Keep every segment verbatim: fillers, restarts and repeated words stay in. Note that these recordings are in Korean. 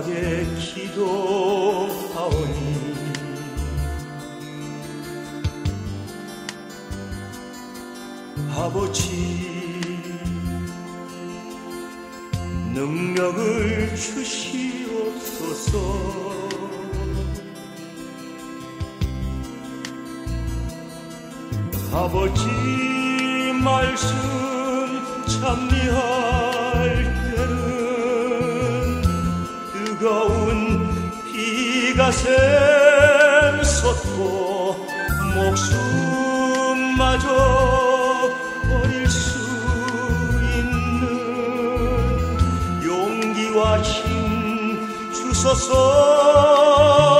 마지막에 기도하오니 아버지 능력을 주시옵소서. 아버지 말씀 찬미할 때는 뜨거운 비가 샘솟고 목숨마저 버릴 수 있는 용기와 힘 주소서.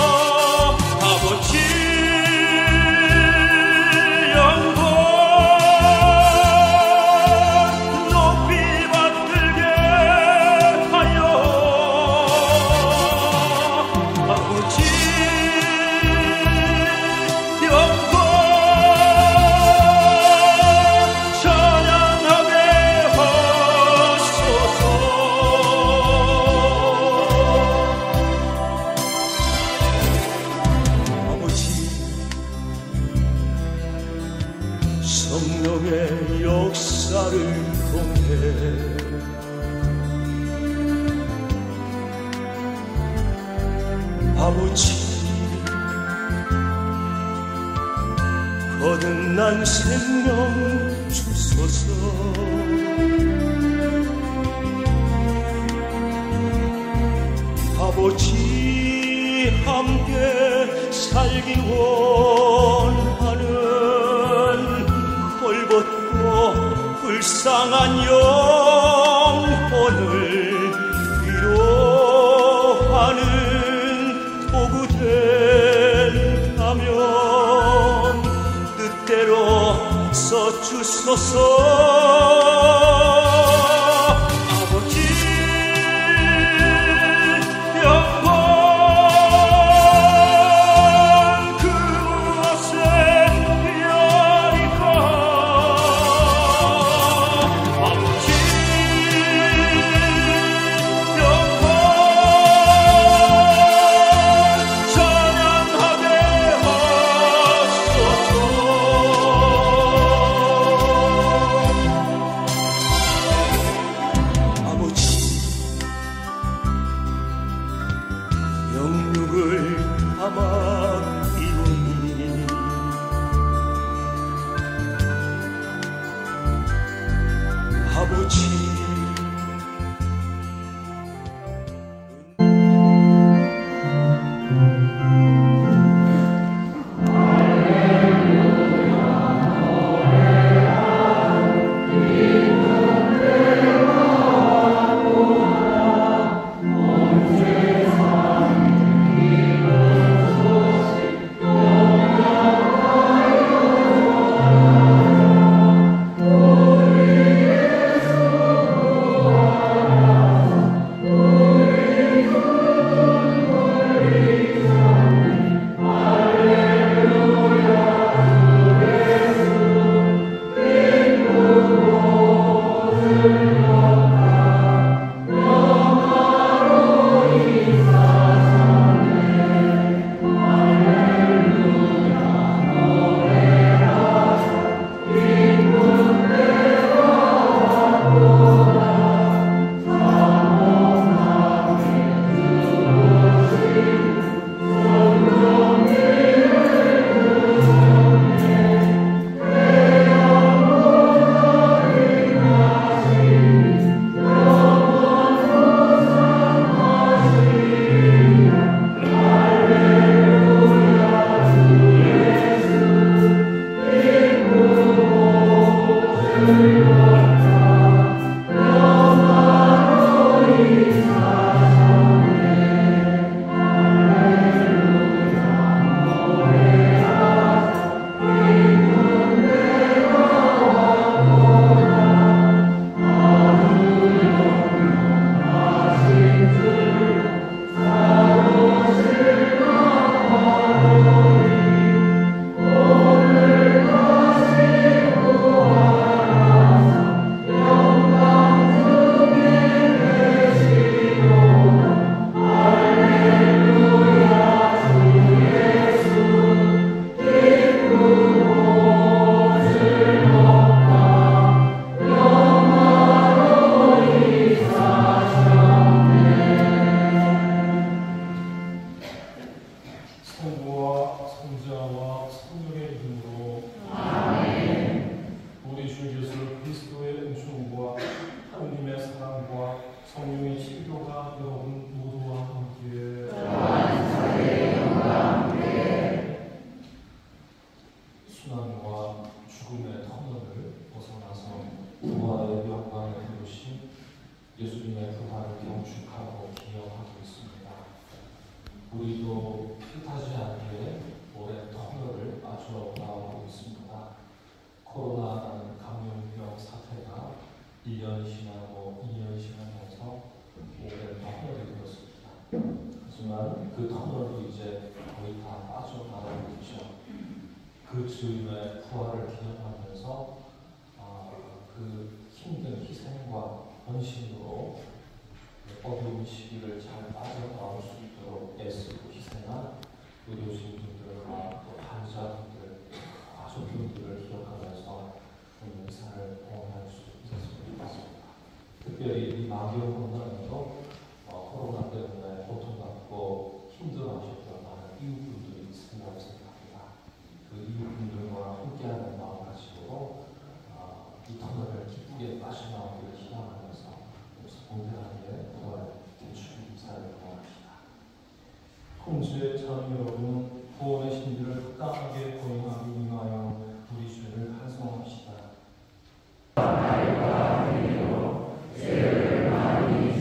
성령의 역사를 통해 아버지 거듭난 생명 주소서. 아버지 함께 살기 원하는 헐벗고 불쌍한 영혼을 위로하는 도구 된다면 뜻대로 써주소서. 영육을 담아이오니 아버지 그 터널도 이제 거의 다 빠져나가고 있죠. 그 주님의 부활을 기념하면서 어, 그 힘든 희생과 헌신으로 어려운 시기를 잘 빠져나올 수 있도록 애쓰고 희생한 의료진분들과 또 환자분들, 가족분들을 기억하면서 오늘 인사를 봉헌할 수 있었으면 좋겠습니다. 특별히 이 만경 건강에도 어, 코로나 때문에 고통받고 힘들어하셨던 많은 이웃분들이 있으리라고 생각합니다. 그 이웃분들과 함께하는 마음가짐으로 어, 이 터널을 기쁘게 빠져나오기를 희망하면서 공평하게 부활 대출 인사를 봉헌합시다. 홍수의 자녀 여러분, 구원의 신비를 합당하게 거행하기 위하여 우리 주를 찬송합시다. 죄를 많이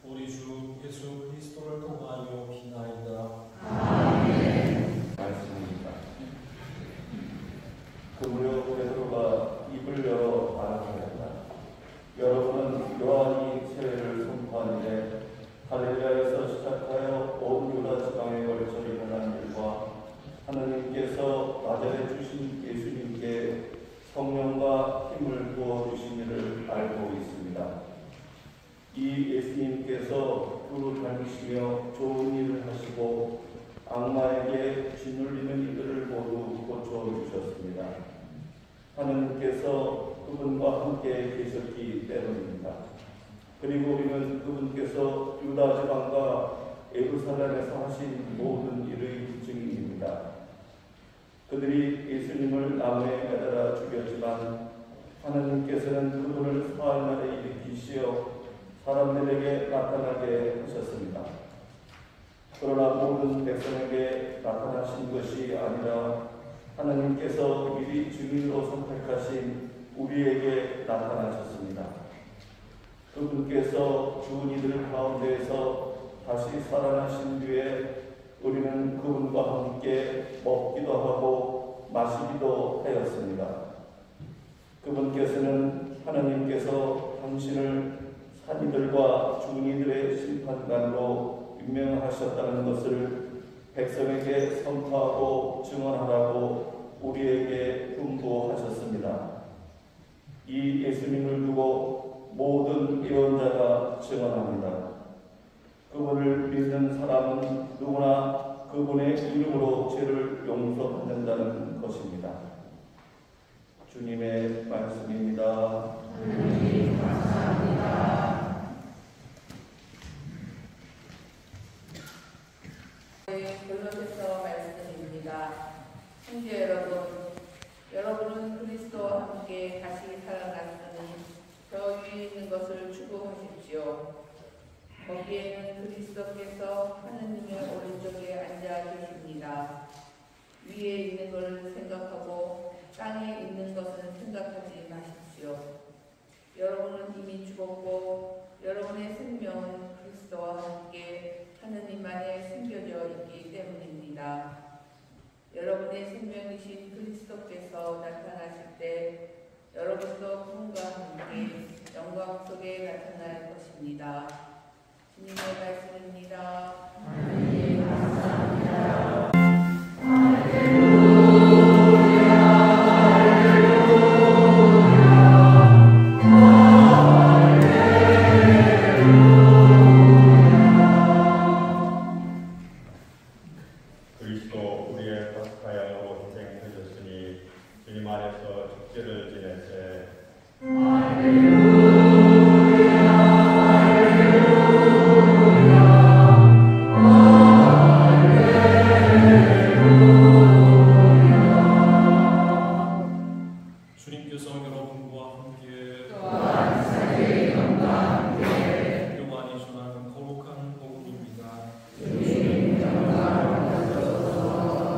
우리 주 예수 그리스도를 통하여 기나이다. 아멘. 말씀입니다. 그무렵 베드로가 입을 열어 말하였다. 여러분은 요한이 세례를 선포한 이래 갈릴리아에서 시작하여 온 유다 지방에 걸쳐 일어난 일과 하느님께서 나자렛 주신 예수님께 성령과 힘을 부어주신 일을 알고 있습니다. 이 예수님께서 그를 닮으시며 좋은 일을 하시고 악마에게 짓눌리는 이들을 모두 고쳐주셨습니다. 하느님께서 그분과 함께 계셨기 때문입니다. 그리고 우리는 그분께서 유다 지방과 예루살렘에서 하신 모든 일의 증인입니다. 그들이 예수님을 나무에 매달아 죽였지만 하느님께서는 그분을 사흘 만에 일으키시어 사람들에게 나타나게 하셨습니다. 그러나 모든 백성에게 나타나신 것이 아니라 하나님께서 미리 증인으로 선택하신 우리에게 나타나셨습니다. 그분께서 죽은 이들 가운데에서 다시 살아나신 뒤에 우리는 그분과 함께 먹기도 하고 마시기도 하였습니다. 그분께서는 하나님께서 당신을 산이들과 죽은 이들의 심판관으로 임명하셨다는 것을 백성에게 선포하고 증언하라고 우리에게 분부하셨습니다. 이 예수님을 두고 모든 예언자가 증언합니다. 그분을 믿는 사람은 누구나 그분의 이름으로 죄를 용서받는다는 것입니다. 주님의 말씀입니다. 하나님 감사합니다. 골로새서 말씀입니다. 형제 여러분, 여러분은 그리스도와 함께 다시 살아났으니 저 위에 있는 것을 추구하십시오. 거기에는 그리스도께서 하느님의 오른쪽에 앉아 계십니다. 위에 있는 것을 생각하고 땅에 있는 것은 생각하지 마십시오. 여러분은 이미 죽었고 여러분의 생명은 그리스도와 함께 하느님 안에 숨겨져 있기 때문입니다. 여러분의 생명이신 그리스도께서 나타나실 때 여러분도 그분과 함께 영광 속에 나타날 것입니다. 주님의 말씀입니다. 하나님 감사합니다. 그리스도 우리의 파스카 양으로 희생되셨으니 주님 안에서 축제를 지내세. 주님께서 여러분과 함께 또한 사제의 영과 함께 요한이 전하는 거룩한 복음입니다. 주님 영광을 받으소서.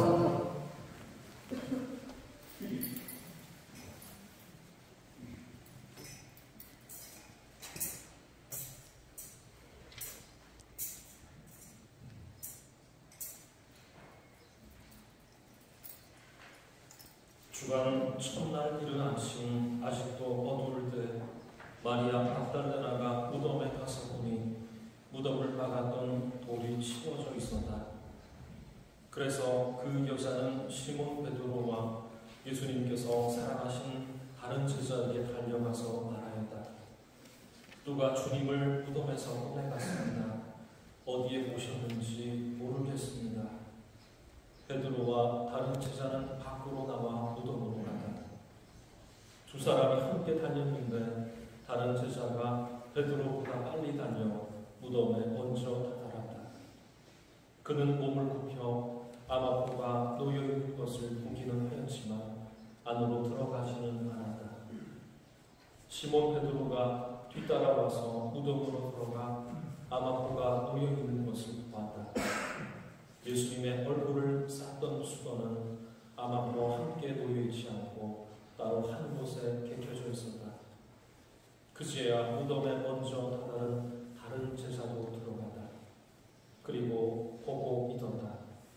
주간 첫날 이른 아침 아직도 어두울 때 마리아 막달레나가 무덤에 가서 보니 무덤을 막았던 돌이 치워져 있었다. 그래서 그 여자는 시몬 베드로와 예수님께서 사랑하신 다른 제자에게 달려가서 말하였다. 누가 주님을 무덤에서 꺼내갔습니다. 어디에 모셨는지 모르겠습니다. 베드로와 다른 제자는 밖으로 나와 무덤으로 갔다. 두 사람이 함께 달렸는데 다른 제자가 베드로보다 빨리 달려 무덤에 먼저 다다랐다. 그는 몸을 굽혀 암암포가 놓여있는 것을 보기는 하였지만 안으로 들어가지는 않았다. 시몬 베드로가 뒤따라와서 무덤으로 들어가 암암포가 놓여있는 것을 보았다. 예수님의 얼굴을 쌌던 수건은 암암포와 함께 놓여있지 않고 따로 한 곳에 개켜져 있었다. 그제야 무덤에 먼저 다다른 다른 제자도 들어가다. 그리고 보고 믿었다.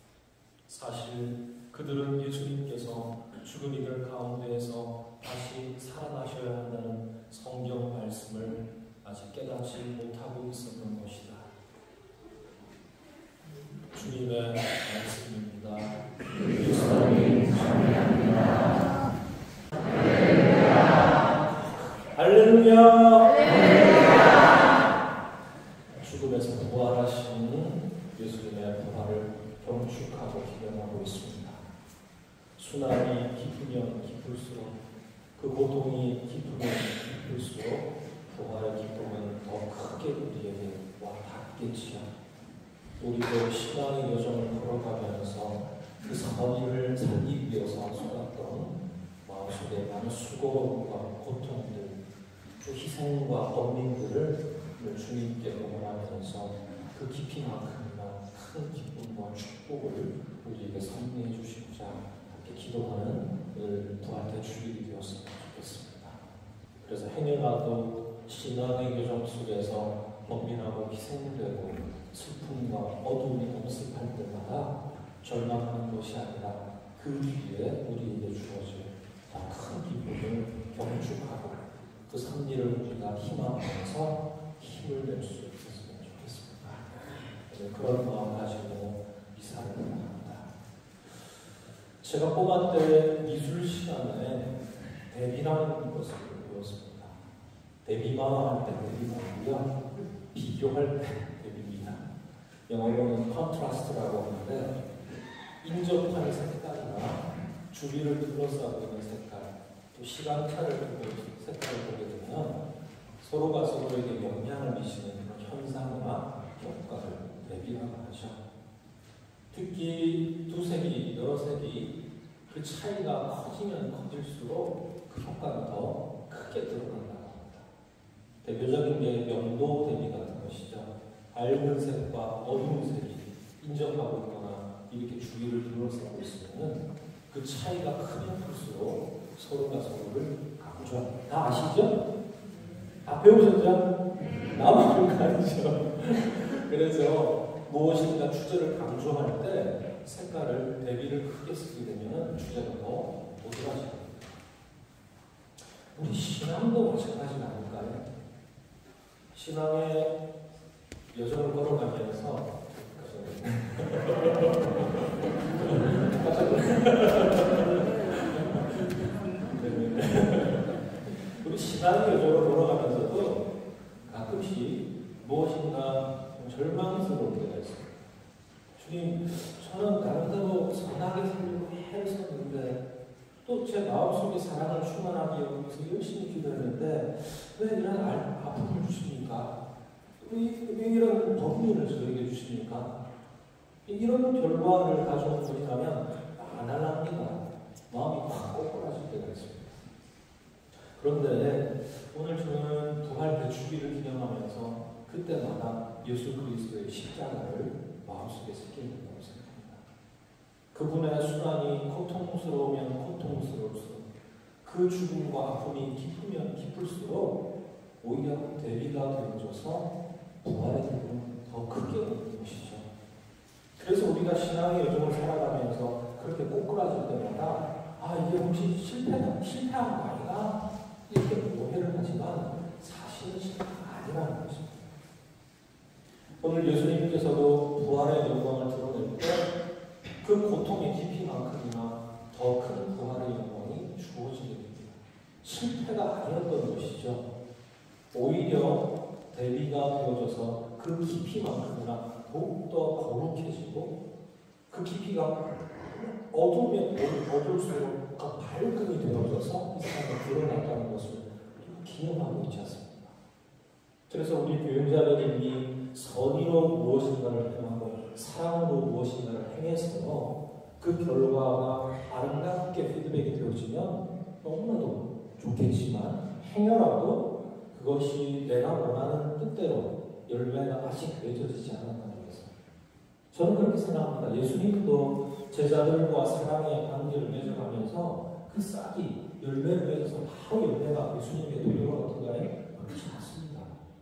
사실 그들은 예수님께서 죽은 이들 가운데에서 다시 살아나셔야 한다는 성경 말씀을 아직 깨닫지 못하고 있었던 것이다. 주님의 말씀입니다. 예수님 감사합니다. 할렐루야. 죽음에서 부활하신 예수님의 부활을 경축하고 기념하고 있습니다. 순환이 깊으면 깊을수록, 그 고통이 깊으면 깊을수록 부활의 기쁨은 더 크게 우리에게 와 닿겠지요. 우리도 신앙의 여정을 걸어가면서 그 선의를 살기 위해서 쏟았던 마음속에 많은 수고와 고통들, 또 희생과 언민들을 주님께 응원하면서 그 깊이만큼이나 큰 기쁨과 축복을 우리에게 선물해 주시고자 함께 기도하는 늘 부활의 주일이 되었으면 좋겠습니다. 그래서 행여라도 신앙의 여정 속에서 범민하고 희생되고 슬픔과 어둠이 엄습할 때마다 절망하는 것이 아니라 그 뒤에 우리에게 주어질 더 큰 기쁨을 경축하고 그 섭리를 우리가 희망하면서 힘을 낼 수 있었으면 좋겠습니다. 그런 마음 가지고 이사를 합니다. 제가 꼬마 때 미술 시간에 대비라는 것을 배웠습니다. 대비만 할 때 대비고요, 비교할 때 대비입니다. 영어로는 컨트라스트라고 하는데 인접하는 색깔이나 주위를 둘러싸고 있는 색깔, 또 시간차를 두고 색깔을 보게 되면 서로가 서로에게 영향을 미치는 그런 현상이나 효과를 대비라고 하죠. 특히 두 색이, 여러 색이 그 차이가 커지면 커질수록 그 효과가 더 크게 드러난다고 합니다. 대표적인 게 명도 대비 같은 것이죠. 밝은 색과 어두운 색이 인접하고 있거나 이렇게 주위를 둘러싸고 있으면 그 차이가 크면 클수록 서로가 서로를 강조합니다. 다 아시죠? 다 배우셨죠? 나만 가르쳐. 그래서 무엇인가 주제를 강조할 때 색깔을 대비를 크게 쓰게 되면 주제가 더 오드라집니다. 우리 신앙도 마찬가지 아닐까요? 신앙의 여정을 걸어가면서 우리 신앙의 여정을 걸어가면서도 가끔씩 무엇인가 절망스러울 때가 있습니다. 주님, 저는 나름대로 선하게 살려고 애썼는데 또 제 마음속에 사랑을 충만하게 여기서 열심히 기도했는데 왜 이런 아픔을 주십니까? 왜, 왜 이런 법률을 저에게 주십니까? 이런 결과를 가져온 분이라면 안 할랍니다. 마음이 확 꼬꾸라질 때가 있습니다. 그런데 오늘 저는 부활 대축일을 기념하면서 그때마다 예수 그리스도의 십자가를 마음속에 새기는 된다고 생각합니다. 그분의 순환이 고통스러우면 고통스러울수록 그 죽음과 아픔이 깊으면 깊을수록 오히려 대비가 되어져서 부활의 기쁨은 더 크게 오는 것이죠. 그래서 우리가 신앙의 여정을 살아가면서 그렇게 꼬꾸라질 때마다 아 이게 혹시 실패다, 실패한 거 아닌가? 이렇게 오해를 하지만 사실은 실패가 아니라는 것입니다. 오늘 예수님께서도 부활의 영광을 드러낼 때 그 고통의 깊이만큼이나 더 큰 부활의 영광이 주어지게 됩니다. 실패가 아니었던 것이죠. 오히려 대비가 되어져서 그 깊이만큼이나 더욱더 거룩해지고 그 깊이가 어두우면 어두울수록 더 밝음이 되어져서 이 세상에 드러났다는 것을 기념하고 있지 않습니까? 그래서 우리 교육자들이 선의로 무엇인가를 행하고 사랑으로 무엇인가를 행해서 그 결과가 아름답게 피드백이 되어지면 너무나도 좋겠지만 행여라도 그것이 내가 원하는 뜻대로 열매가 아직 맺어지지 않았다는 것을 저는 그렇게 생각합니다. 예수님도 제자들과 사랑의 관계를 맺어가면서 그 싹이 열매를 맺어서 바로 열매가 예수님의 도리가 어떤가요? 그렇지 않습니다.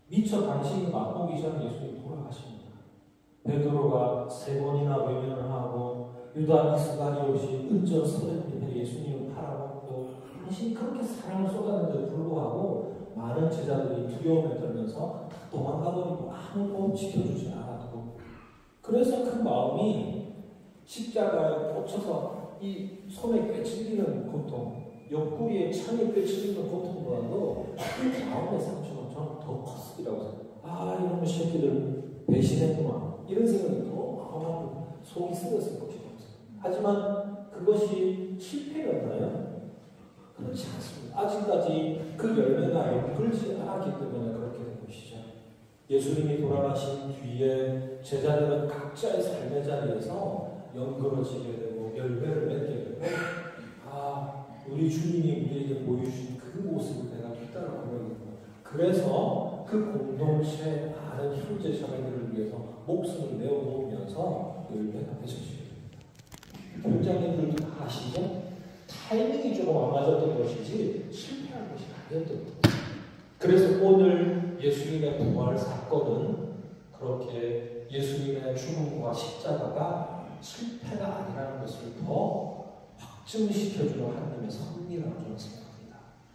미처 당신이 맛보기 전에 예수님이 돌아가십니다. 베드로가 세 번이나 외면을 하고 유다 이스가리옷이 은전 서른인데 예수님을 팔아먹고 당신이 그렇게 사랑을 쏟았는데도 불구하고 많은 제자들이 두려움에 떨면서 도망가버리고 아무도 지켜주지 않았고, 그래서 그 마음이 십자가에 꽂혀서 이 손에 꿰찔리는 고통, 옆구리에 창에 꿰찔리는 고통보다도 그 마음의 상처가 저는 더 컸으리라고 생각해요. 아, 이놈의 새끼들 배신했구나, 이런 생각이 더 마음하고 속이 쓰렸을 것이죠. 하지만 그것이 실패였나요? 그렇지 않습니다. 아직까지 그 열매가 엮을지 않았기 때문에 그렇게 된 것이죠. 예수님이 돌아가신 뒤에 제자들은 각자의 삶의 자리에서 연그러지게 되고 열매를 맺게 되고, 아, 우리 주님이 우리에게 보여주신 그 모습을 내가 따라 보려고, 그래서 그 공동체 많은 형제 자매들을 위해서 목숨을 내어놓으면서 열매가 맺어지게 됩니다. 교장님들도 다 아시죠? 타이밍이 조금 안 맞았던 것이지 실패한 것이 아니었던 것입니다. 그래서 오늘 예수님의 부활 사건은 그렇게 예수님의 죽음과 십자가가 실패가 아니라는 것을 더 확증시켜주는 하나님의 섭리라고 저는 생각합니다.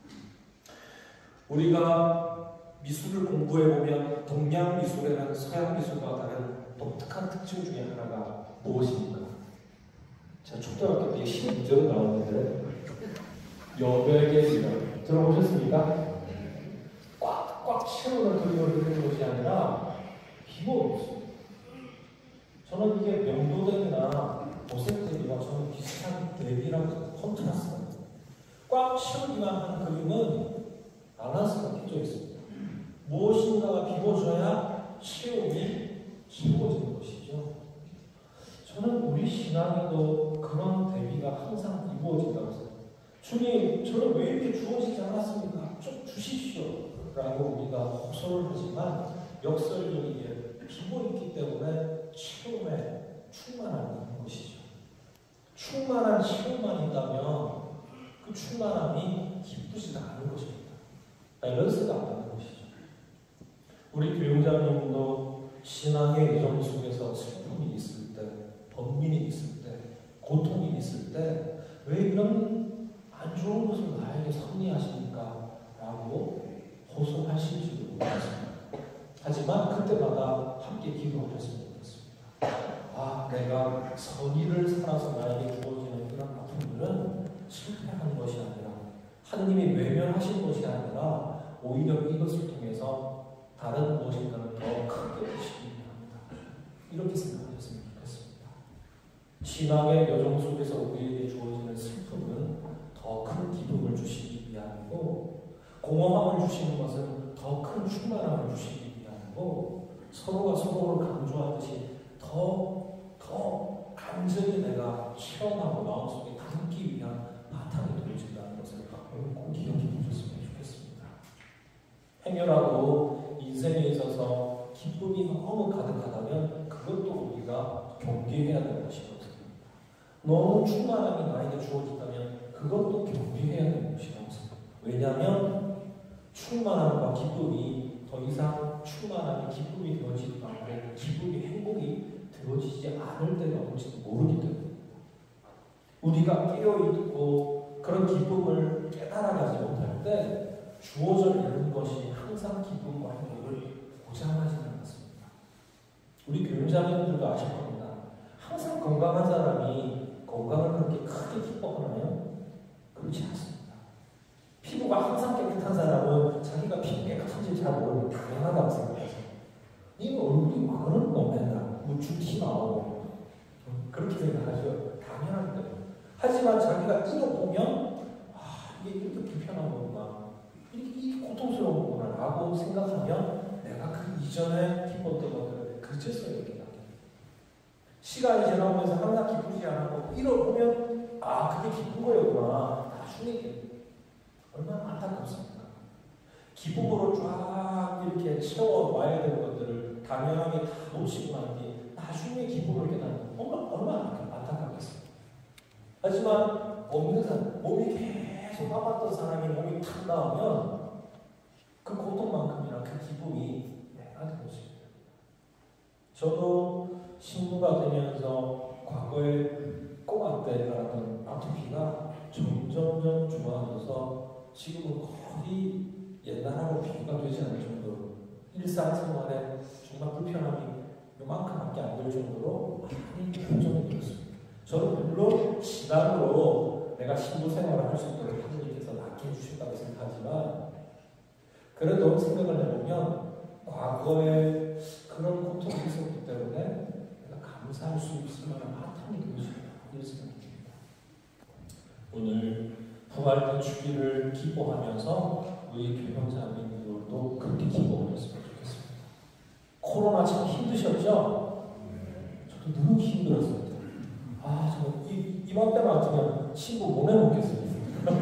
우리가 미술을 공부해보면 동양 미술에는 서양 미술과 다른 독특한 특징 중에 하나가 무엇입니까? 제가 초등학교 때 시험 문제로 나왔는데 여백의 들어보셨습니까? 꽉꽉 채우는 그림을 그리는 것이 아니라 비법이 없습니다. 저는 이게 명도대비나 보색대비와 저는 비슷한 대비랑 컨트라스트입니다. 꽉 채우기만 하는 그림은 밸런스가 깨져 있습니다. 무엇인가가 비워져야 채움이 채워지는 것이죠. 저는 우리 신앙에도 그런 대비가 항상 이루어진다고 생각합니다. 주님, 저는 왜 이렇게 주어지지 않았습니까? 좀 주십시오 라고 우리가 호소를 하지만 역설적이게 비고 있기 때문에 채움에 충만함이 있는 것이죠. 충만한 채움만 있다면 그 충만함이 기쁘지가 않은 것입니다. 밸런스가 안 되는 것이죠. 우리 교육자님도 신앙의 여정 속에서 슬픔이 있을 때, 번민이 있을 때, 고통이 있을 때 왜 이런 안 좋은 것을 나에게 섭리하십니까? 라고 호소하실지도 모르겠습니다. 하지만 그때마다 함께 기도하셨으면 좋겠습니다. 아, 내가 선의를 살아서 나에게 주어지는 이런 아픔들은 실패하는 것이 아니라 하느님이 외면하신 것이 아니라 오히려 이것을 통해서 다른 무엇인가를 더 크게 보시기 합니다. 이렇게 생각하셨으면 좋겠습니다. 신앙의 여정 속에서 우리에게 주어지는 슬픔은 더 큰 기쁨을 주시기 위함이고, 공허함을 주시는 것은 더 큰 충만함을 주시기 위함이고, 서로가 서로를 강조하듯이 더, 더 간절히 내가 체험하고 마음속에 담기 위한 바탕이 되어진다는 것을 오늘 꼭 기억해 주셨으면 좋겠습니다. 행여라도 인생에 있어서 기쁨이 너무 가득하다면 그것도 우리가 경계해야 되는 것이거든요. 너무 충만함이 나에게 주어진다면 그것도 경계해야 되는 것이라고 생각합니다. 왜냐하면 충만함과 기쁨이 더 이상 충만함이 기쁨이 되어지지도 않고 기쁨이 행복이 되어지지 않을 때가 올지도 모르기 때문입니다. 우리가 깨어있고 그런 기쁨을 깨달아가지 못할 때 주어져 있는 것이 항상 기쁨과 행복을 보장하지는 않습니다. 우리 교육자님들도 아실 겁니다. 항상 건강한 사람이 건강을 그렇게 크게 기뻐하나요? 그렇지 않습니다. 피부가 항상 깨끗한 사람은 자기가 피부 깨끗한지 잘 모르고 당연하다고 생각해서 이 얼굴이 많은 거 맨날 무추 티 나오고 그렇게 생각하죠. 당연한 거예요. 하지만 자기가 이거 보면 아, 이게 이렇게 불편한 거구나, 이렇게, 이렇게 고통스러운 거구나 라고 생각하면 내가 그 이전에 기뻤던 것들을 그제서야 이렇게 나게 됩니다. 시간이 지나오면서 항상 기쁘지 않았고 이러보면 아, 그게 기쁜 거였구나 나중에 얼마나 안타깝습니까? 기쁨으로 쫙 이렇게 채워와야 되는 것들을 당연하게 다 놓치고 난 뒤에 나중에 기쁨을 깨닫는 얼마나, 얼마나 안타깝겠습니까? 하지만 없는 사람, 몸이 계속 아팠던 사람이 몸이 탁 나오면 그 고통만큼이나 그 기쁨이 저도 신부가 되면서 과거에 꼬마 때 알았던 아토피가 점점점 좋아져서 지금은 거의 옛날하고 비교가 되지 않을 정도로 일상생활에 정말 불편함이 요만큼밖에 안 될 정도로 많이 발전이 되었습니다. 저는 물론 신앙으로 내가 신부 생활을 할 수 있도록 하나님께서 낫게 해주신다고 생각하지만 그래도 생각을 해보면 과거에 그런 고통이 있었기 때문에 내가 감사할 수 있을 만한 바탕이 되어집니다. 이런 생각이 듭니다. 오늘 부활의 주기를 기뻐하면서 우리 교형자님들도 그렇게 기뻐했으면 좋겠습니다. 코로나 참 힘드셨죠? 저도 너무 힘들었어요. 아, 저 이, 이맘때만 같으면 친구 못 해먹겠습니다.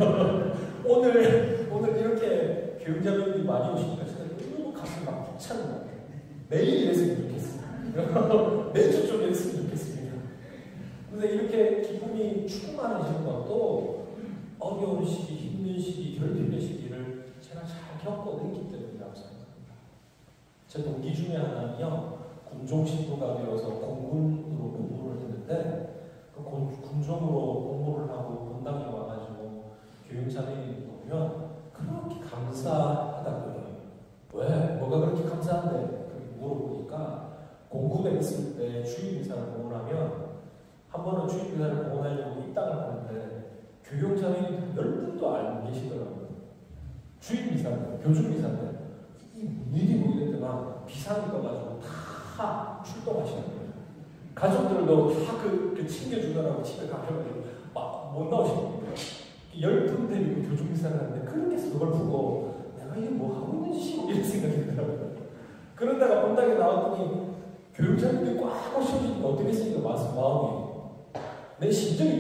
오늘, 오늘 이렇게 교육자분들이 많이 오시니까 제가 너무 가슴이 막 벅차는 것 같아요. 매일 이랬으면 좋겠어요. 매주 좀 이랬으면 좋겠습니다. 근데 이렇게 기쁨이 충만하신 것도 어려운 시기, 힘든 시기, 결핍의 시기를 제가 잘 겪어냈기 때문이라고 생각합니다. 제 동기 중에 하나는요, 군종신부가 되어서 공군으로 공부를 했는데 그 군종으로 공부를 하고 본당에 와가지고 교육자들이 보면 그렇게 감사하다고요. 왜? 뭐가 그렇게 감사한데? 그렇게 물어보니까 공군에 있을 때 주일미사를 공헌하면 한 번은 주일미사를 공헌하려고 입당을 하는데 교육자들이 열 분도 안 계시더라고요. 주일미사인데, 교주미사인데 이 일이 뭐 이랬더만 비상이 떠가지고 다 출동하시는 거예요. 가족들도 다 그, 그 챙겨주느라고 집에 가셔가지고 막 못 나오시는 거예요. 열 분 데리고 교주미사를 하는데 그렇게 서글프고 내가 이게 뭐 하고 있는 짓이고 이런 생각이 들더라고요. 그러다가 본당에 나왔더니 교육자님들이 꽉 오셔주니까 어떻게 했으니까 마음이 내 심정이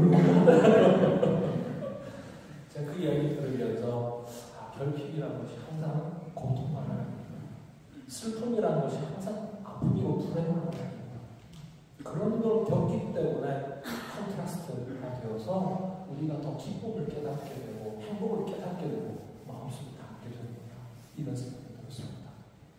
불렁불렁불렁 제가 그 이야기 들으면서 아, 결핍이라는 것이 항상 고통만 하는 슬픔이라는 것이 항상 아픔이고 불행한 거예요. 그런 걸 겪기 때문에 컨트라스트가 되어서 우리가 더 기쁨을 깨닫게 되고 행복을 깨닫게 되고 마음속에 담게 됩니다. 이런 생각이 들었습니다.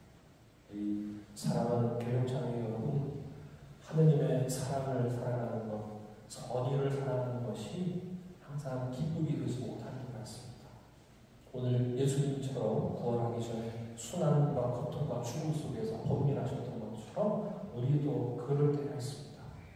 이 사랑하는 교육자녀 여러분, 하느님의 사랑을 사랑하는 것, 선의를 사랑하는 것이 항상 기쁨이 되지 못하는 것 같습니다. 오늘 예수님처럼 구원하기 전에 순환과 고통과 죽음 속에서 번민하셨던 것처럼 우리도 그럴 때가 있습니다.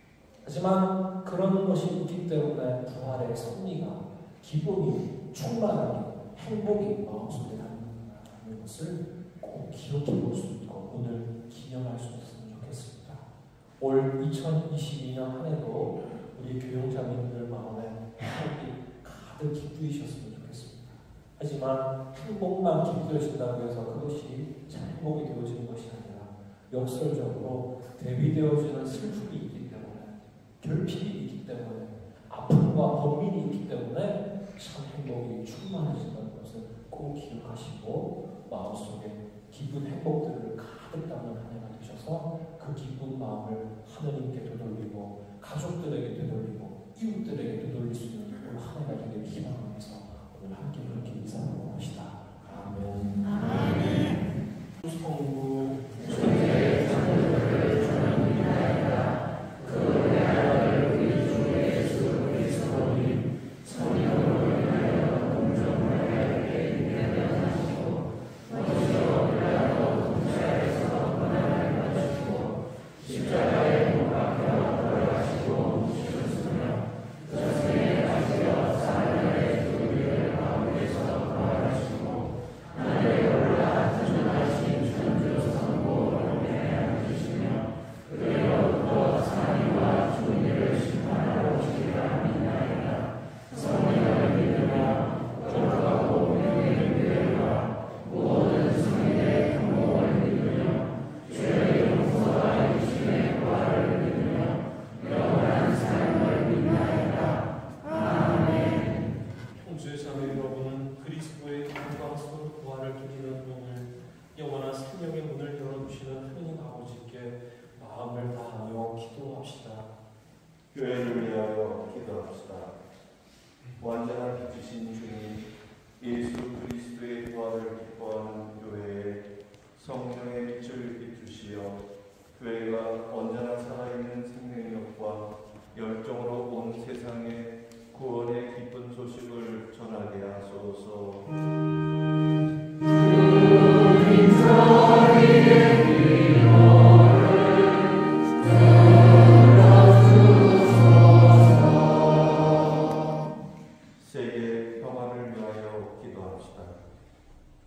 하지만 그런 것이 있기 때문에 부활의 섭리가, 기쁨이, 충만함이, 행복이 마음속에 담는다는 것을 꼭 기억해 볼 수 있고 오늘 기념할 수 있으면 좋겠습니다. 올 이천이십이 년 한 해도 우리 교육자님들 마음에 행복이 가득 깃두이셨으면 좋겠습니다. 하지만 행복만 깃두어진다고 해서 그것이 참 행복이 되어지는 것이 아니라 역설적으로 대비되어지는 슬픔이 있기 때문에, 결핍이 있기 때문에, 아픔과 번민이 있기 때문에 참 행복이 충만해진다는 것을 꼭 기억하시고 마음속에 기쁜 행복들을 가득 담는 한 해가 되셔서 그 기쁜 마음을 하느님께 되돌리고 가족들에게 되돌리고 이웃들에게 되돌릴 수 있는 올 한 해가 되길 기원하면서 오늘 함께 그렇게 인사하고 봅시다. 아멘. 아멘. 성부 십자가에 못 박혀 돌아가시고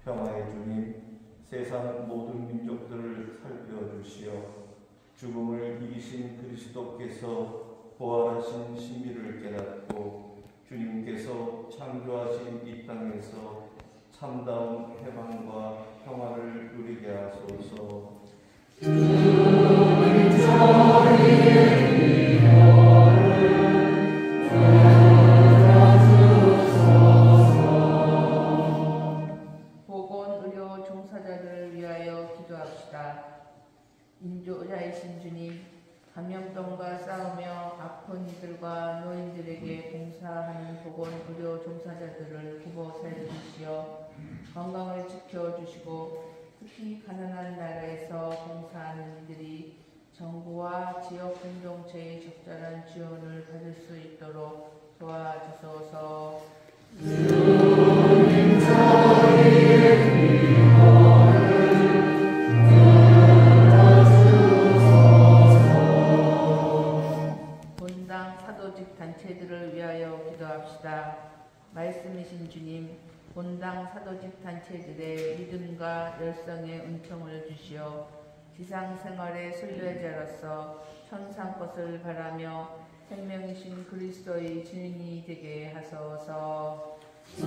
평화의 주님, 세상 모든 민족들을 살펴주시어 죽음을 이기신 그리스도께서 부활하신 신비를 깨닫고 주님께서 창조하신 이 땅에서 참다운 해방과 평화를 누리게 하소서. 보건의료 종사자들을 위하여 기도합시다. 인도자이신 주님, 감염병과 싸우며 아픈 이들과 노인들에게 봉사하는 보건의료 종사자들을 구보살펴 주시어 건강을 지켜주시고 특히 가난한 나라에서 봉사하는 이들이 정부와 지역 공동체의 적절한 지원을 받을 수 있도록 도와주소서. 본당 사도직 단체들을 위하여 기도합시다. 말씀이신 주님, 본당 사도직 단체들의 믿음과 열성에 은총을 주시어 지상생활의 순례자로서 천상 것을 바라며 생명이신 그리스도의 증인이 되게 하소서.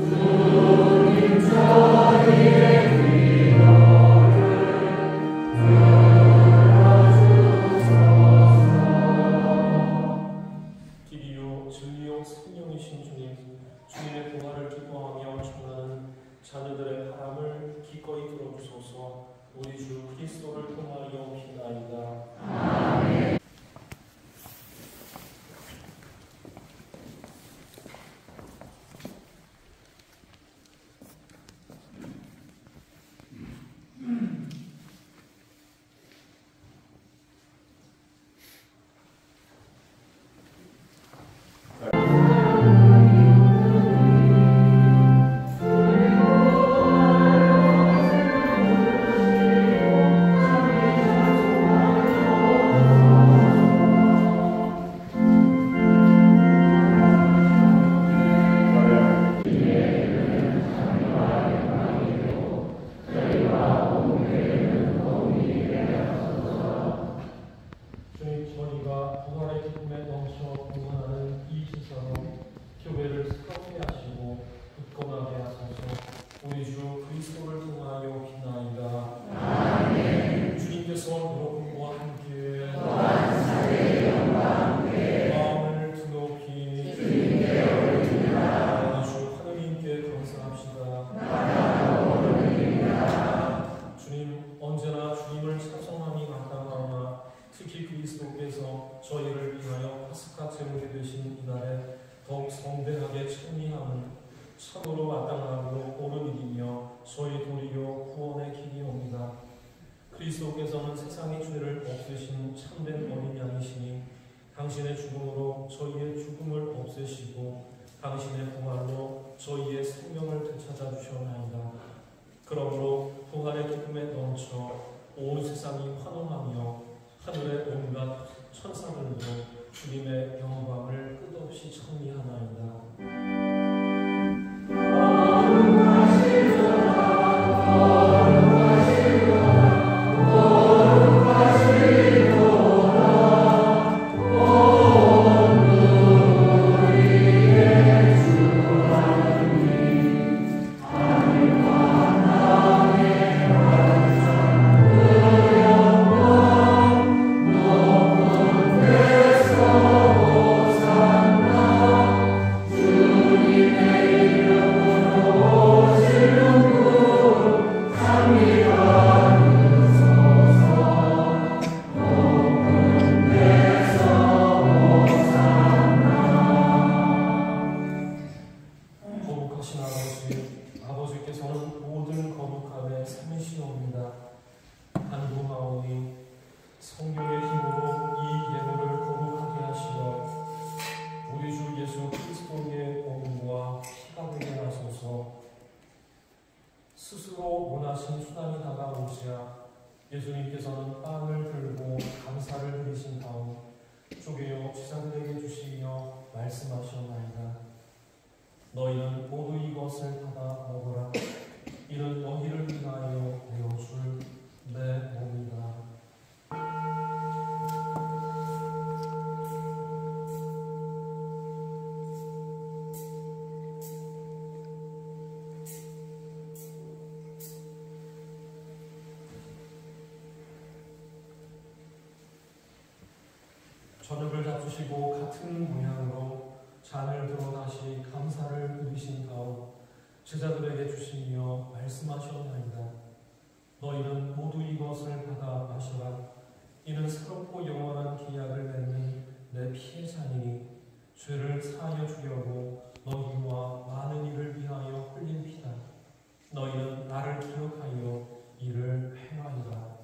길이요 진리요 생명이신 주님, 주님의 부활을 기뻐하며 청하는 자녀들의 바람을 기꺼이 들어주소서. 우리 주 그리스도를 통하여 비나이다. 아멘. 저희를 위하여 파스카 제물이 되신 이날에 더욱 성대하게 찬미함을 참으로 마땅함으로 오를 이기며 저희 도리요 구원의 길이옵니다. 그리스도께서는 세상의 죄를 없애신 참된 어린 양이시니 당신의 죽음으로 저희의 죽음을 없애시고 당신의 부활로 저희의 생명을 되찾아 주셨나이다. 그러므로 부활의 기쁨에 넘쳐 온 세상이 환호하며 하늘의 온갖 천사들도 주님의 영광을 끝없이 찬미하나이다. 스스로 원하신 수단이 다가오시자 예수님께서는 빵을 들고 감사를 드리신 다음 쪼개어 제자들에게 주시며 말씀하셨나이다. 너희는 모두 이것을 받아 먹으라. 이는 너희를 저녁을 잡수시고 같은 모양으로 잔을 들어 다시 감사를 드리신 다음 제자들에게 주시며 말씀하셨나이다. 너희는 모두 이것을 받아 마셔라. 이는 새롭고 영원한 계약을 맺는 내 피의 잔이니 죄를 사하여 주려고 너희와 많은 이를 위하여 흘린 피다. 너희는 나를 기억하여 이를 행하리라.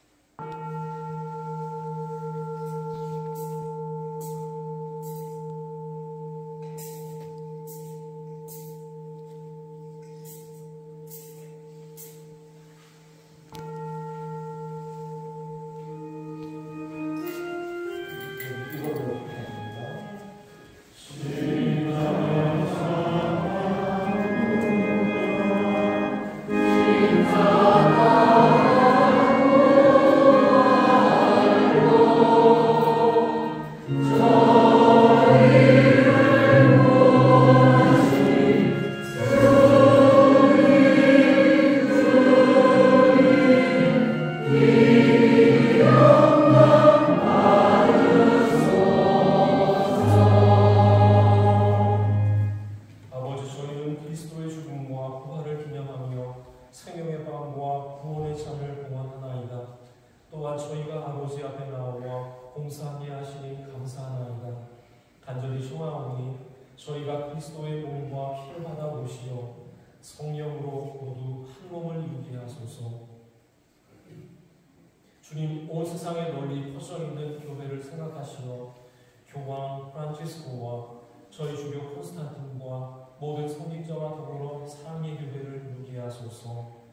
주님, 온 세상에 널리 퍼져 있는 교회를 생각하시어 교황 프란치스코와 저희 주교 콘스탄틴과 모든 성직자와 더불어 사랑의 교회를 누리게 하소서.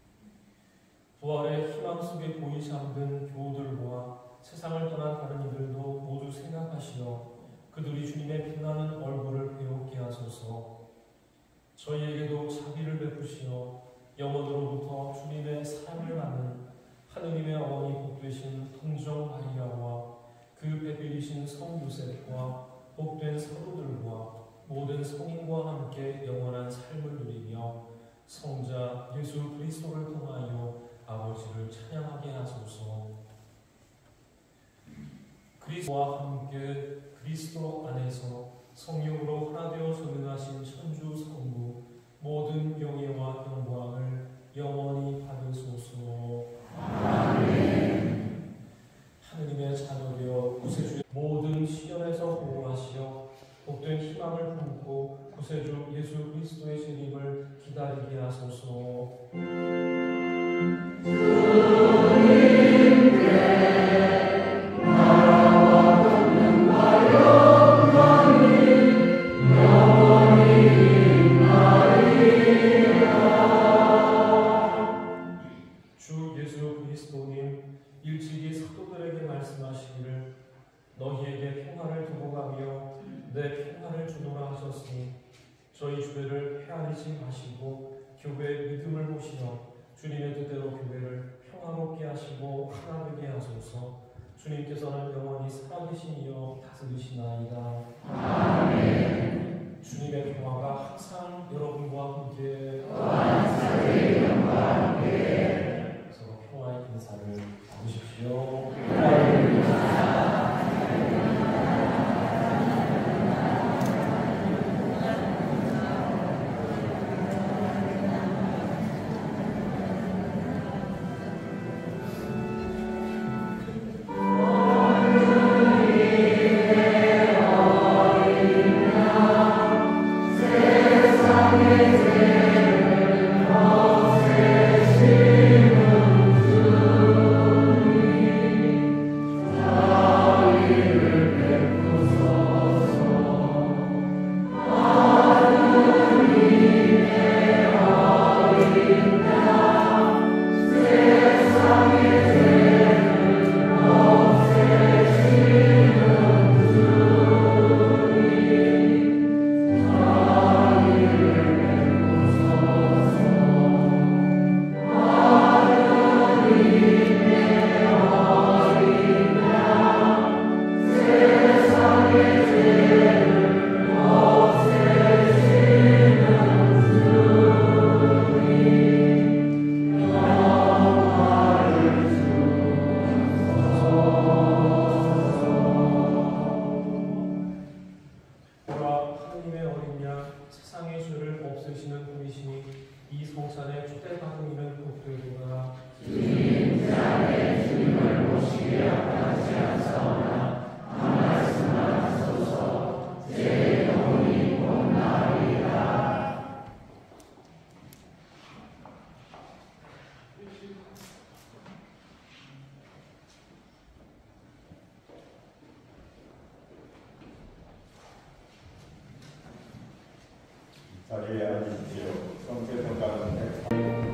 부활의 희망 속에 고이 잠든 교우들과 세상을 떠난 다른 이들도 모두 생각하시어 그들이 주님의 빛나는 얼굴을 배우게 하소서. 저희에게도 자비를 베푸시어 영원으로부터 주님의 사랑을 받는 하느님의 어머니 복되신 성정 마리아와 그 배필이신 성 요셉과 복된 성도들과 모든 성인과 함께 영원한 삶을 누리며 성자 예수 그리스도를 통하여 아버지를 찬양하게 하소서. 그리스도와 함께 그리스도 안에서 성령으로 하나 되어 전능하신 천주 성부 모든 영예와 영광을 영원히 받으소서. 아멘. 하느님의 자녀되어 구세주 모든 시련에서 보호하시어 복된 희망을 품고 구세주 예수 그리스도의 재림을 기다리게 하소서. 너희에게 평화를 두고 가며 내 평화를 주노라 하셨으니 저희 주배를 헤아리지 마시고 교회의 믿음을 보시어 주님의 뜻대로 교회를 평화롭게 하시고 하나 되게 하소서. 주님께서는 영원히 살아계신 이여 다스리시나이다. 아멘. 주님의 평화가 항상 여러분과 함께 또한 사랑의 영과 함께 서로 평화의 인사를 나누십시오. 세상의 죄를 성찬에 초대받은 이는 복되도다. 주님, 제 안에 주님을 모시기에 합당치 않사오나 한 말씀만 하소서. 제 영혼이 곧 나으리이다. 자리에 앉으십시오. 성태성가는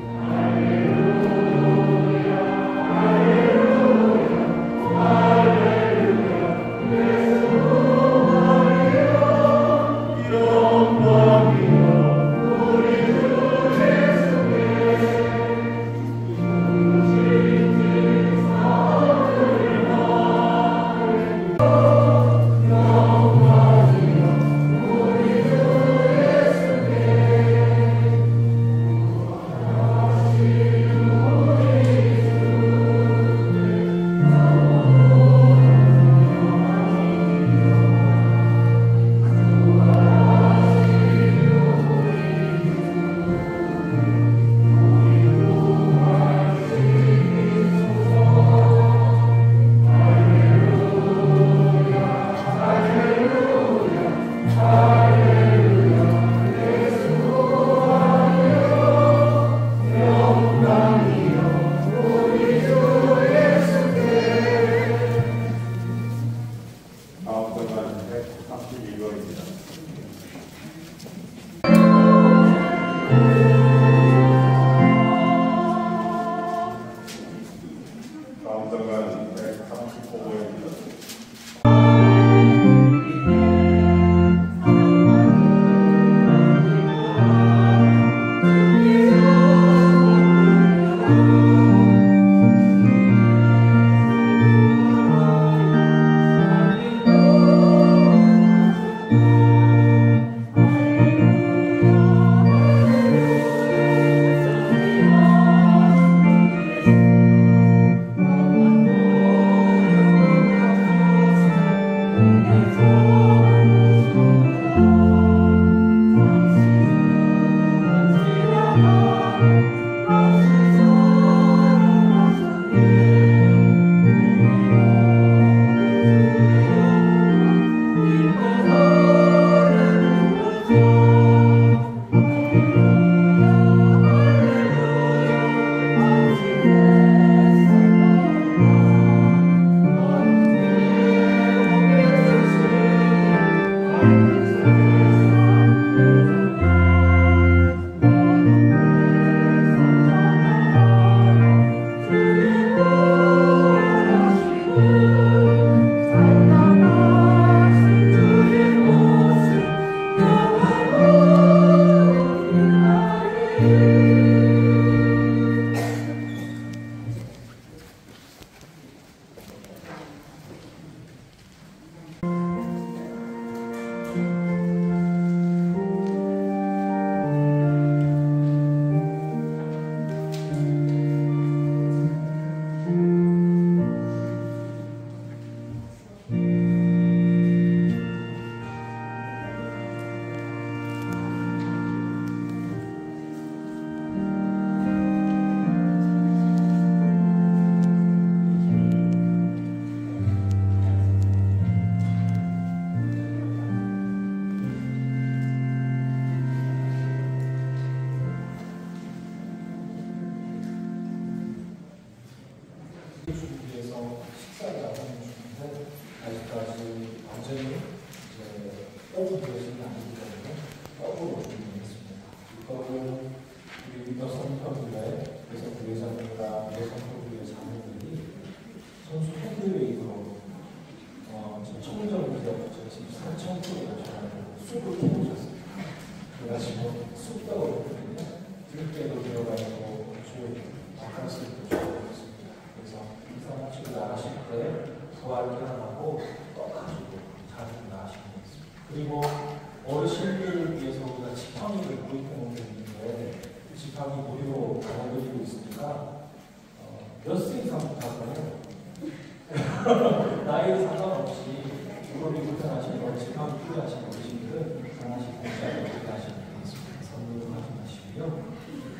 나이에 상관없이 무릎이 불편하신 거, 직함이 필요하신 어르신들은 강하시 공짜로 하시면 되겠습니다. 선물로 확인하시고요.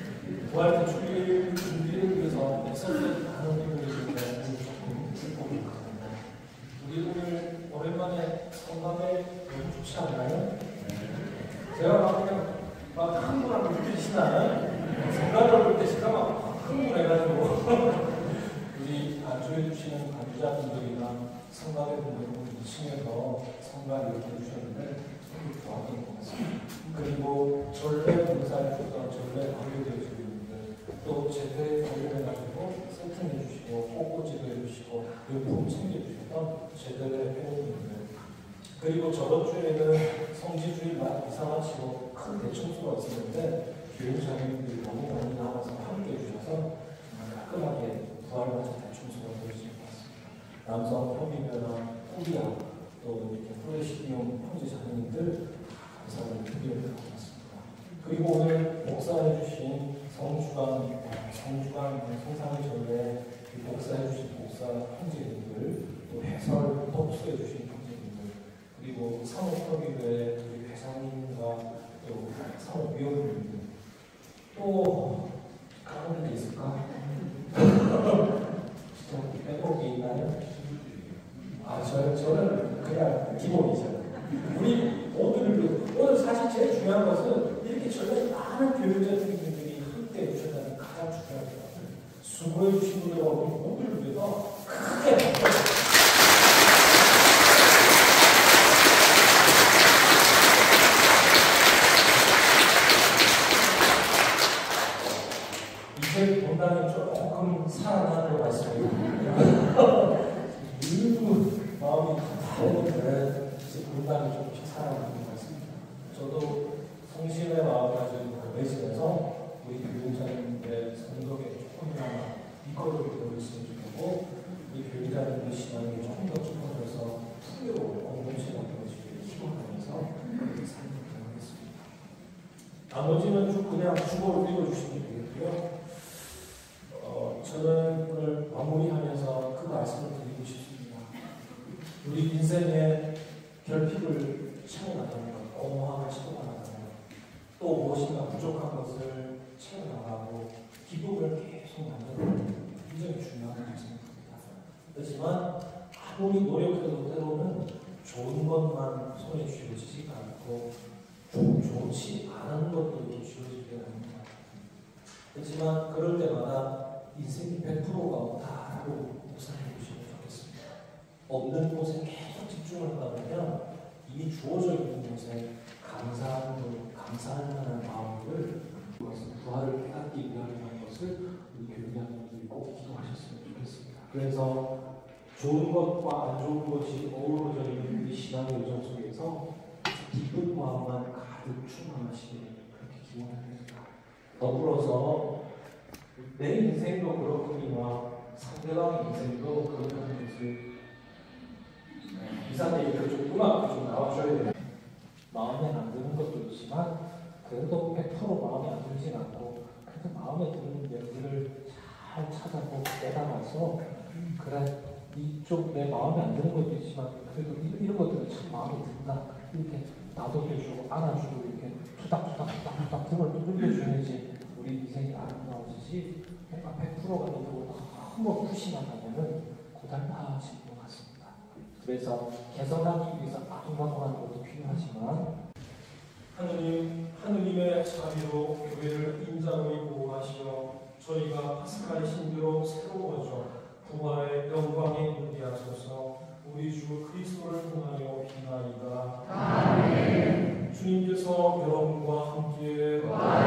부활 대축일 준비를 위해서 애써서 많은 일을 이렇게 조금 즐거움이 있거든요. 우리 오늘 오랜만에 성감에 너무 좋지 않나요? 제가 막 그냥 막 흥분하고 느껴지시나요? 성감을 볼 때 제가 막 흥분해가지고 우리 안주해 주시는 관주자분들이나 성감의 분들은 이 층에서 성감을 이렇게 해주셨는데 정말 좋았던 것 같습니다. 그리고 전래 봉사해 주셨던 전래 관계되어 분들 또 제때 관련해가지고 세팅해 주시고 꽃꽂이도 해주시고 용품 챙겨주셨던 제대의 회원님들 그리고 저번 주에는 성지주일 이사 마치고 큰 대청소가 있었는데 교육자님들이 너무 많이 나와서 함께 해주셔서 깔끔하게 부활맞은 대청소가 되어진 것 같습니다. 남성 협의회나 꾸리아 또 이렇게 프레시디움 형제 자매님들 감사를 드려야 될 것 같습니다. 그리고 오늘 목사해 주신 성주간 성주간 성상의 전례 목사해 주신 목사 형제님들 또 해설 독수해 주신 형제님들 그리고 사목협의회 우리 회장님과 또 사목위원님들 또 까먹는 게 있을까? 진짜 빼먹은 게 있나요? 아, 저, 저는 그냥 기본이죠. 우리 모두를, 오늘 사실 제일 중요한 것은 이렇게 저희 많은 교육자님들이 함께 해주셨다는 가장 중요한 것 같아요. 수고해주신 분들과 우리 모두를 위해서 크게 박수. 이제 본당이 조금 살아나는 것 같습니다. 일부 마음이 다했는데 이제 본당이 조금씩 살아나는 것 같습니다. 저도 성심의 마음을 가지고 매진해서 우리 교육자님들의 성덕에 조금이나마 이끌어를 보였으면 좋겠고 우리 교육자님들의 신앙이 조금 더 깊어져서 풍요로운 공동체가 되어지기를 희망하면서 삶을 경험했습니다. 나머지는 쭉 그냥 주보를 읽어주시면 되겠고요. 어, 저는 오늘 마무리하면서 그 말씀을 드리고 싶습니다. 우리 인생의 결핍을 채워나가는 것, 공허함을 채워나가는 것, 또 무엇인가 부족한 것을 채워나가고 기쁨을 계속 만드는 것, 굉장히 중요한 말씀입니다. 그렇지만 아무리 노력해도 때로는 좋은 것만 손에 쥐어지지가 않고 좀 좋지 않은 것들도 쥐어질 때가 있는 것 같아요. 그렇지만 그럴 때마다 인생이 백 퍼센트가 없다라고 묵상해 보시면 좋겠습니다. 없는 곳에 계속 집중을 하다 보면 이미 주어져 있는 곳에 감사함으로 감사할 만한 마음을 부활을 깨닫기 위한 것을 우리 교육자님들이 꼭 기도하셨으면 좋겠습니다. 그래서 좋은 것과 안 좋은 것이 어우러져 있는 우리 신앙의 여정 속에서 기쁜 마음만 가득 충만하시길 그렇게 기원합니다. 더불어서 내 인생도 그렇거니와 상대방의 인생도 그렇다는 것을 이사님 이렇게 좀 음악이 좀 나와줘야 돼요. 마음에 안 드는 것도 있지만 그래도 백 퍼센트 마음에 안 들진 않고 그래도 마음에 드는 얘기를 잘 찾아보고 깨달아서 그래 이쪽 내 마음에 안 드는 것도 있지만 그래도 이런 것들은 참 마음에 든다 이렇게 나도해주고 안아주고 이렇게 투닥투닥투닥투닥 등을 두들겨줘야지 우리 인생이 아름다워지지 뭔가 백 퍼센트가 되고 너무 푸심하다면은 고달파질 것 같습니다. 그래서 개선하기 위해서 아둥바둥하는 것도 필요하지만 하느님, 하느님의 자비로 교회를 인자로 보호하시어 저희가 파스칼의 신비로 새로워져 부활의 영광에 이르게 하소서. 우리 주 그리스도를 통하여 비나이다. 아멘. 주님께서 여러분과 함께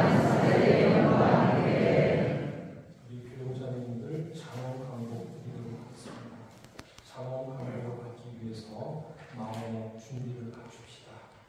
우리 교육자님들 장원 강복 드리도록 하겠습니다. 장원 강복을 받기 위해서 마음의 준비를 갖춥시다.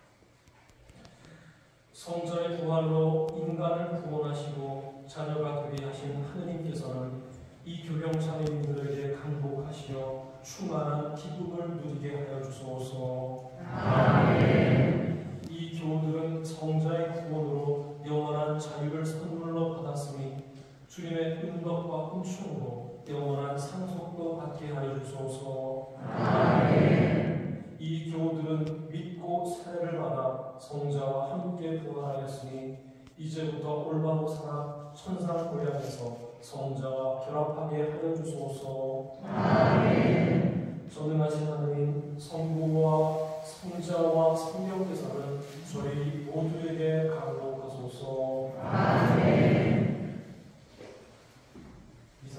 성자의 부활로 인간을 구원하시고 자녀가 되게 하신 하느님께서는 이 교령 자매님들에게 강복하시어 충만한 기쁨을 누리게 하여 주소서. 아멘. 이 교우들은 성자의 구원으로 영원한 자유를 선물로 받았으니 주님의 은덕과 은총으로 영원한 상속도 받게 하여 주소서. 아멘. 이 교우들은 믿고 세례를 받아 성자와 함께 부활하였으니 이제부터 올바로 살아 천상 고향에서 성자와 결합하게 하여 주소서. 아멘. 전능하신 하느님, 성부와 성자와 성령께서는 저희 모두에게 강복하소서. 아멘. 미사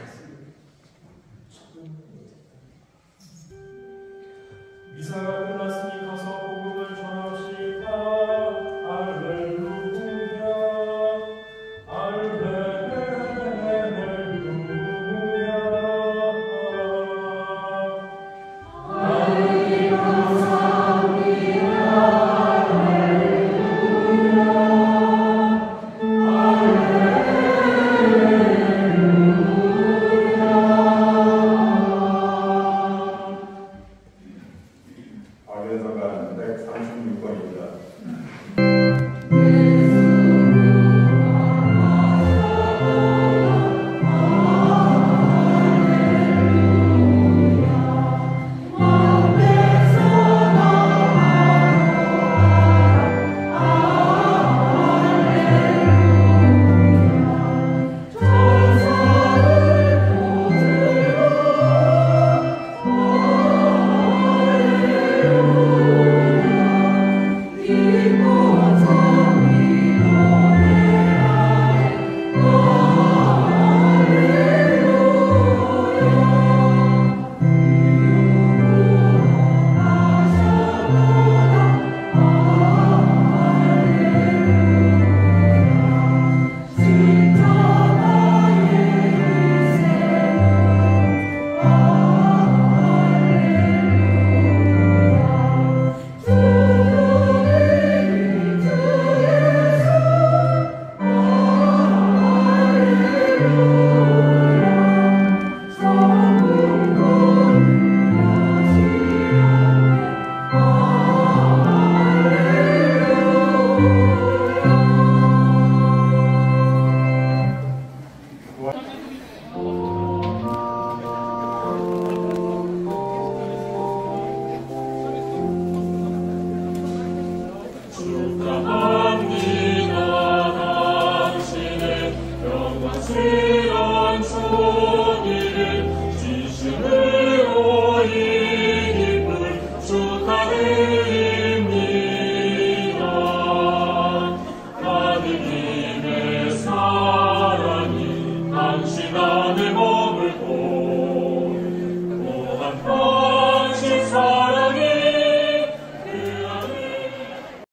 미사가 끝났으니 가서 복음을 전합시다. 할렐루야, 할렐루야. 하느님 감사합니다. 아베성가 백삼십육 번입니다. 축하합니다. 당신의 영광